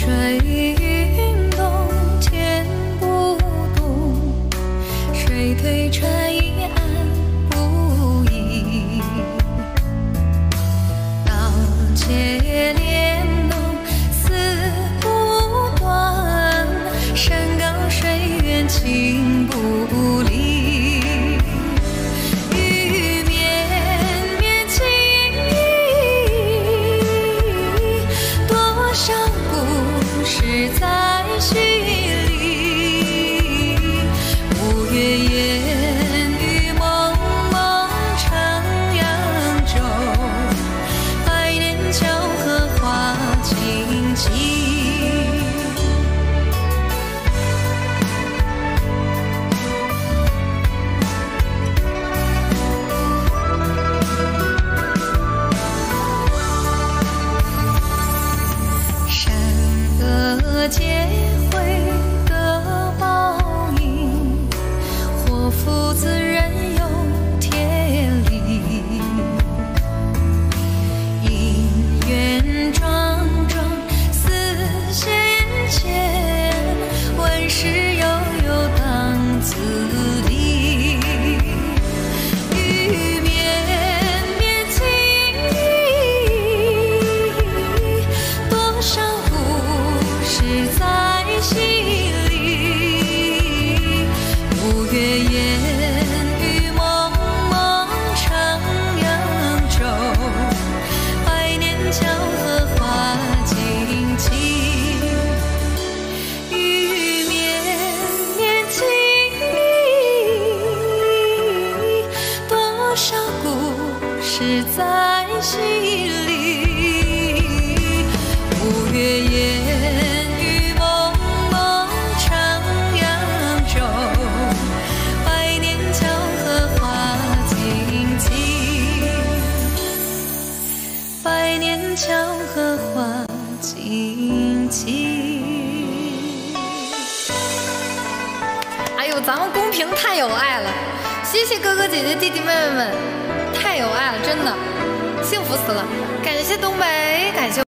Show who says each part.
Speaker 1: 水云动，天不动，水退船移岸不移。刀切莲动，丝不断，山高水远情不离。 在心里，五月烟雨蒙蒙唱扬州，百年交河花尽尽。劫会得报应，祸福自然有天理。姻缘桩桩似线牵，万事悠悠当自理。雨绵绵情意，多少在心里，五月烟雨蒙蒙唱扬州，百年交河花尽尽。雨绵绵情意，多少故事在心里，五月烟。 百年交河花尽尽。哎呦，咱们公屏太有爱了，谢谢哥哥姐姐弟弟妹妹们，太有爱了，真的幸福死了！感谢东北，感谢。